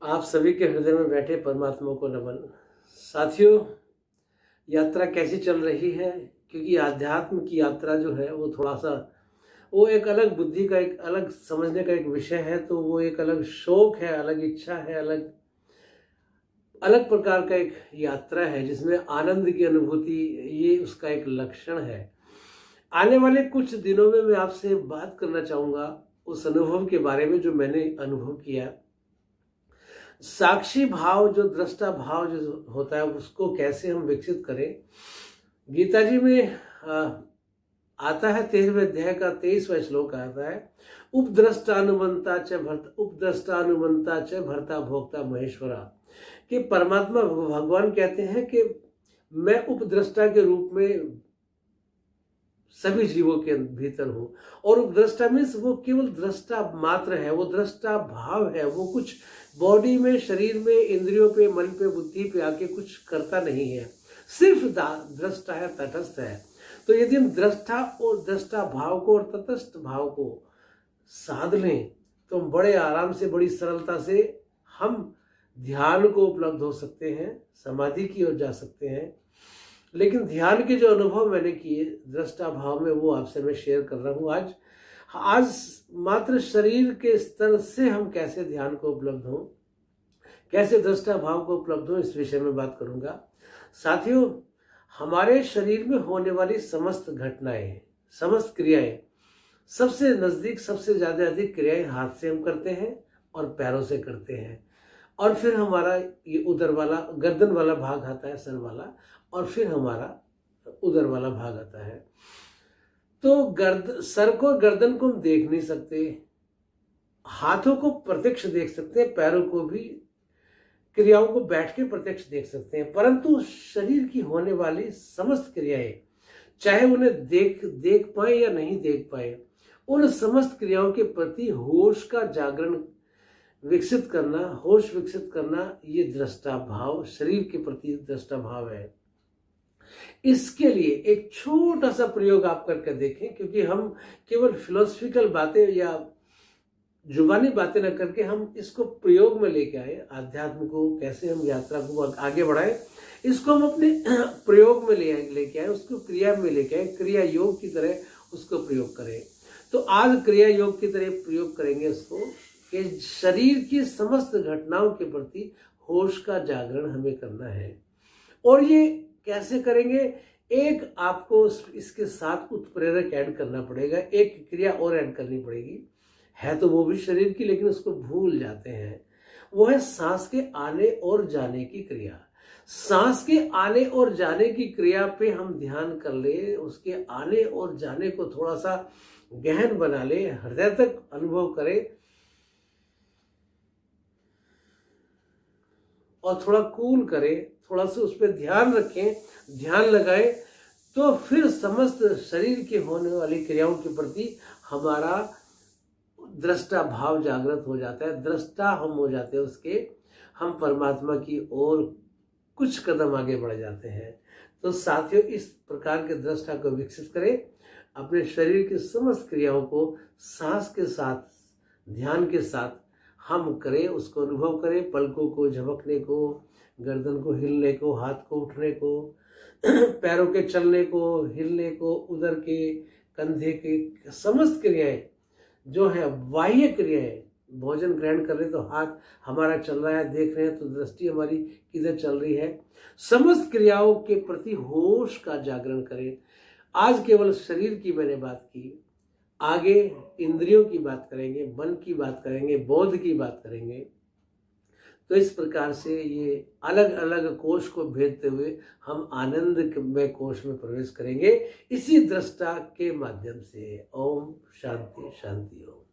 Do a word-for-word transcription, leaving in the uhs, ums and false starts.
आप सभी के हृदय में बैठे परमात्मा को नमन। साथियों, यात्रा कैसी चल रही है? क्योंकि आध्यात्म की यात्रा जो है वो थोड़ा सा वो एक अलग बुद्धि का, एक अलग समझने का एक विषय है। तो वो एक अलग शौक है, अलग इच्छा है, अलग अलग प्रकार का एक यात्रा है जिसमें आनंद की अनुभूति, ये उसका एक लक्षण है। आने वाले कुछ दिनों में मैं आपसे बात करना चाहूँगा उस अनुभव के बारे में जो मैंने अनुभव किया। साक्षी भाव, जो दृष्टा भाव जो होता है, उसको कैसे हम विकसित करें। गीता जी में आ, आता है, तेरहवें अध्याय का तेईसवां श्लोक आता है, उपद्रष्टानुमंता च भर्ता उपद्रष्टानुमंता च भर्ता भोक्ता महेश्वरा, कि परमात्मा भगवान कहते हैं कि मैं उपद्रष्टा के रूप में सभी जीवों के भीतर हूं। और उपद्रष्टा मीन्स वो केवल दृष्टा मात्र है, वो दृष्टा भाव है, वो कुछ बॉडी में, शरीर में, इंद्रियों पे, मन पे, बुद्धि पे आके कुछ करता नहीं है, सिर्फ दृष्टा है, तटस्थ है। तो यदि हम दृष्टा और दृष्टा भाव को और तटस्थ भाव को साध लें तो हम बड़े आराम से, बड़ी सरलता से हम ध्यान को उपलब्ध हो सकते हैं, समाधि की ओर जा सकते हैं। लेकिन ध्यान के जो अनुभव मैंने किए दृष्टा भाव में, वो आपसे मैं शेयर कर रहा हूं आज। आज मात्र शरीर के स्तर से हम कैसे ध्यान को उपलब्ध हों, कैसे दृष्टा भाव को उपलब्ध हो, इस विषय में बात करूंगा। साथियों, हमारे शरीर में होने वाली समस्त घटनाएं, समस्त क्रियाएं, सबसे नजदीक, सबसे ज्यादा अधिक क्रियाएं हाथ से हम करते हैं और पैरों से करते हैं। और फिर हमारा ये उदर वाला, गर्दन वाला भाग आता है, सर वाला, और फिर हमारा उदर वाला भाग आता है। तो गर्द सर को, गर्दन को हम देख नहीं सकते, हाथों को प्रत्यक्ष देख सकते हैं, पैरों को भी, क्रियाओं को बैठ के प्रत्यक्ष देख सकते हैं। परंतु शरीर की होने वाली समस्त क्रियाएं, चाहे उन्हें देख देख पाए या नहीं देख पाए, उन समस्त क्रियाओं के प्रति होश का जागरण विकसित करना, होश विकसित करना, ये दृष्टा भाव, शरीर के प्रति दृष्टा भाव है। इसके लिए एक छोटा सा प्रयोग आप करके देखें, क्योंकि हम केवल फिलोसफिकल बातें या जुबानी बातें न करके हम इसको प्रयोग में लेके आए। आध्यात्म को कैसे हम यात्रा को आगे बढ़ाएं, इसको हम अपने प्रयोग में ले लेके आए, उसको क्रिया में लेके आए, क्रिया योग की तरह उसको प्रयोग करें। तो आज क्रिया योग की तरह प्रयोग करेंगे इसको, कि शरीर की समस्त घटनाओं के प्रति होश का जागरण हमें करना है। और ये कैसे करेंगे? एक आपको इसके साथ उत्प्रेरक ऐड करना पड़ेगा, एक क्रिया और ऐड करनी पड़ेगी, है तो वो भी शरीर की, लेकिन उसको भूल जाते हैं। वो है सांस के आने और जाने की क्रिया। सांस के आने और जाने की क्रिया पे हम ध्यान कर ले, उसके आने और जाने को थोड़ा सा गहन बना ले, हृदय तक अनुभव करें और थोड़ा कूल करें, थोड़ा सा उस पर ध्यान रखें, ध्यान लगाएं, तो फिर समस्त शरीर के होने वाली क्रियाओं के प्रति हमारा दृष्टा भाव जागृत हो जाता है, दृष्टा हम हो जाते हैं उसके, हम परमात्मा की ओर कुछ कदम आगे बढ़ जाते हैं। तो साथियों, इस प्रकार के दृष्टा को विकसित करें, अपने शरीर की समस्त क्रियाओं को सांस के साथ, ध्यान के साथ हम करें, उसको अनुभव करें, पलकों को झपकने को, गर्दन को हिलने को, हाथ को उठने को, पैरों के चलने को, हिलने को, उदर के, कंधे के, समस्त क्रियाएं जो है, बाह्य क्रियाएं, भोजन ग्रहण कर रहे तो हाथ हमारा चल रहा है, देख रहे हैं तो दृष्टि हमारी किधर चल रही है। समस्त क्रियाओं के प्रति होश का जागरण करें। आज केवल शरीर की मैंने बात की, आगे इंद्रियों की बात करेंगे, मन की बात करेंगे, बोध की बात करेंगे। तो इस प्रकार से ये अलग अलग कोश को भेदते हुए हम आनंद में कोश में प्रवेश करेंगे, इसी दृष्टा के माध्यम से। ओम शांति शांति ओम।